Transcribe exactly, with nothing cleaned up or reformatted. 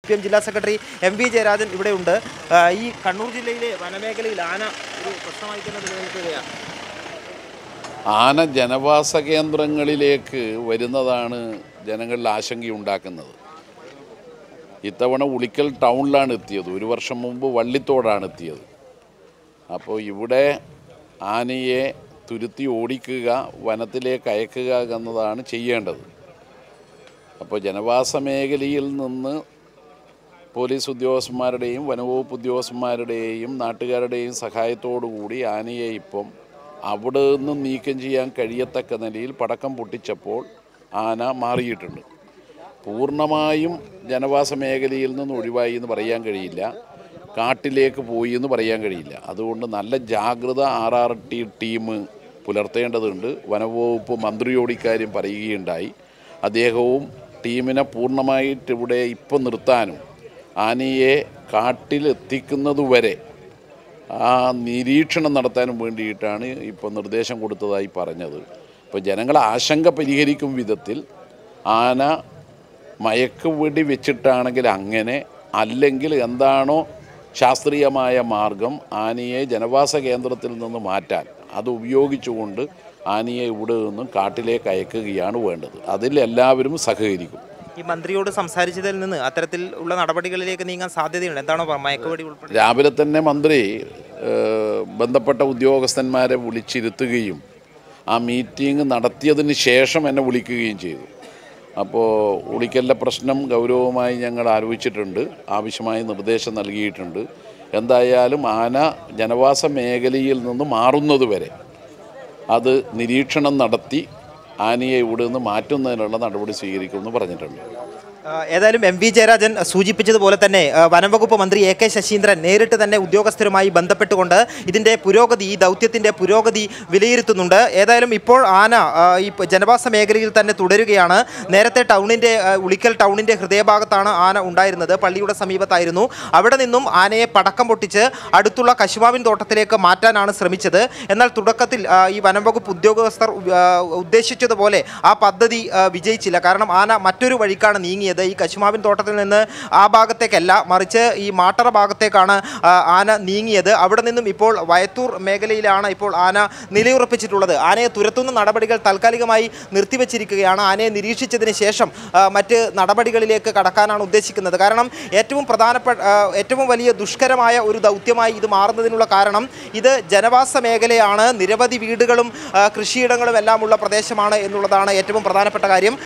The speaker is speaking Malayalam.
പി എം ജില്ലാ സെക്രട്ടറി എം വി ജയരാജൻ ഇവിടെയുണ്ട്. ഈ കണ്ണൂർ ജില്ലയിലെ വനമേഖലയിൽ ആന ഒരു പ്രശ്നമായി തന്നെ നിലനിൽക്കുകയാണ്. ആന ജനവാസ കേന്ദ്രങ്ങളിലേക്ക് വരുന്നതാണ് ജനങ്ങളിൽ ആശങ്കയുണ്ടാക്കുന്നത്. ഇത്തവണ ഉളിക്കൽ ടൗണിലാണ് എത്തിയത്. ഒരു വർഷം മുമ്പ് വള്ളിത്തോടാണ് എത്തിയത്. അപ്പോൾ ഇവിടെ ആനയെ തുരുത്തി ഓടിക്കുക, വനത്തിലേക്ക് അയക്കുക എന്നതാണ് ചെയ്യേണ്ടത്. അപ്പോൾ ജനവാസ മേഖലയിൽ നിന്ന് പോലീസ് ഉദ്യോഗസ്ഥന്മാരുടെയും വനവകുപ്പ് ഉദ്യോഗസ്ഥന്മാരുടെയും നാട്ടുകാരുടെയും സഹായത്തോടു കൂടി ആനയെ ഇപ്പം അവിടെ നിന്ന് നീക്കം ചെയ്യാൻ കഴിയത്തക്ക നിലയിൽ പടക്കം പൊട്ടിച്ചപ്പോൾ ആന മാറിയിട്ടുണ്ട്. പൂർണ്ണമായും ജനവാസ മേഖലയിൽ നിന്ന് ഒഴിവായി എന്ന് പറയാൻ കഴിയില്ല, കാട്ടിലേക്ക് പോയി എന്ന് പറയാൻ കഴിയില്ല. അതുകൊണ്ട് നല്ല ജാഗ്രത ആർ ആർ ടി ടീം പുലർത്തേണ്ടതുണ്ട്. വനവകുപ്പ് മന്ത്രിയോട് ഇക്കാര്യം പറയുകയുണ്ടായി. അദ്ദേഹവും ടീമിനെ പൂർണ്ണമായിട്ട് ഇവിടെ ഇപ്പം നിർത്താനും ആനയെ കാട്ടിലെത്തിക്കുന്നതുവരെ ആ നിരീക്ഷണം നടത്താനും വേണ്ടിയിട്ടാണ് ഇപ്പോൾ നിർദ്ദേശം കൊടുത്തതായി പറഞ്ഞത്. ഇപ്പോൾ ജനങ്ങളെ ആശങ്ക പരിഹരിക്കും വിധത്തിൽ ആന മയക്കുവെടി വെച്ചിട്ടാണെങ്കിൽ അങ്ങനെ, അല്ലെങ്കിൽ എന്താണോ ശാസ്ത്രീയമായ മാർഗം ആനയെ ജനവാസ കേന്ദ്രത്തിൽ നിന്ന് മാറ്റാൻ അത് ഉപയോഗിച്ചുകൊണ്ട് ആനയെ ഇവിടെ നിന്നും കാട്ടിലേക്ക് അയക്കുകയാണ് വേണ്ടത്. അതിൽ എല്ലാവരും സഹകരിക്കും. ഈ മന്ത്രിയോട് സംസാരിച്ചതിൽ നിന്ന് അത്തരത്തിൽ ഉള്ള നടപടികളിലേക്ക് നീങ്ങാൻ സാധ്യതയുണ്ട്. എന്താണോ മയക്കുവെടി ഉൾപ്പെടെ? രാവിലെ തന്നെ മന്ത്രി ബന്ധപ്പെട്ട ഉദ്യോഗസ്ഥന്മാരെ വിളിച്ചിരുത്തുകയും ആ മീറ്റിംഗ് നടത്തിയതിന് ശേഷം എന്നെ വിളിക്കുകയും ചെയ്തു. അപ്പോൾ ഉളിക്കലിലെ പ്രശ്നം ഗൗരവമായി ഞങ്ങൾ ആലോചിച്ചിട്ടുണ്ട്, ആവശ്യമായ നിർദ്ദേശം നൽകിയിട്ടുണ്ട്. എന്തായാലും ആന ജനവാസ മേഖലയിൽ നിന്ന് മാറുന്നത് വരെ അത് നിരീക്ഷണം നടത്തി ആനയെ ഇവിടെ നിന്ന് മാറ്റുന്നതിനുള്ള നടപടി സ്വീകരിക്കുമെന്ന് പറഞ്ഞിട്ടുണ്ട്. ഏതായാലും എം വി ജയരാജൻ സൂചിപ്പിച്ചതുപോലെ തന്നെ വനംവകുപ്പ് മന്ത്രി എ കെ ശശീന്ദ്രൻ നേരിട്ട് തന്നെ ഉദ്യോഗസ്ഥരുമായി ബന്ധപ്പെട്ടുകൊണ്ട് ഇതിൻ്റെ പുരോഗതി, ഈ ദൗത്യത്തിൻ്റെ പുരോഗതി വിലയിരുത്തുന്നുണ്ട്. ഏതായാലും ഇപ്പോൾ ആന ഈ ജനവാസ മേഖലയിൽ തന്നെ തുടരുകയാണ്. നേരത്തെ ടൗണിൻ്റെ ഉളിക്കൽ ടൗണിൻ്റെ ഹൃദയഭാഗത്താണ് ആന ഉണ്ടായിരുന്നത്, പള്ളിയുടെ സമീപത്തായിരുന്നു. അവിടെ നിന്നും ആനയെ പടക്കം പൊട്ടിച്ച് അടുത്തുള്ള കശുമാവിൻ തോട്ടത്തിലേക്ക് മാറ്റാനാണ് ശ്രമിച്ചത്. എന്നാൽ തുടക്കത്തിൽ ഈ വനംവകുപ്പ് ഉദ്യോഗസ്ഥർ ഉദ്ദേശിച്ചതുപോലെ ആ പദ്ധതി വിജയിച്ചില്ല. കാരണം ആന മറ്റൊരു വഴിക്കാണ് നീങ്ങിയത്. ഈ കശുമാവിൻ തോട്ടത്തിൽ നിന്ന് ആ ഭാഗത്തേക്കല്ല, മറിച്ച് ഈ മാട്ടറ ഭാഗത്തേക്കാണ് ആന നീങ്ങിയത്. അവിടെ നിന്നും ഇപ്പോൾ വയത്തൂർ മേഖലയിലാണ് ഇപ്പോൾ ആന നിലയുറപ്പിച്ചിട്ടുള്ളത്. ആനയെ തുരത്തുന്ന നടപടികൾ താൽക്കാലികമായി നിർത്തിവെച്ചിരിക്കുകയാണ്. ആനയെ നിരീക്ഷിച്ചതിന് ശേഷം മറ്റ് നടപടികളിലേക്ക് കടക്കാനാണ് ഉദ്ദേശിക്കുന്നത്. കാരണം ഏറ്റവും പ്രധാനപ്പെട്ട ഏറ്റവും വലിയ ദുഷ്കരമായ ഒരു ദൗത്യമായി ഇത് മാറുന്നതിനുള്ള കാരണം ഇത് ജനവാസ മേഖലയാണ്, നിരവധി വീടുകളും കൃഷിയിടങ്ങളും എല്ലാം ഉള്ള പ്രദേശമാണ് എന്നുള്ളതാണ് ഏറ്റവും പ്രധാനപ്പെട്ട കാര്യം.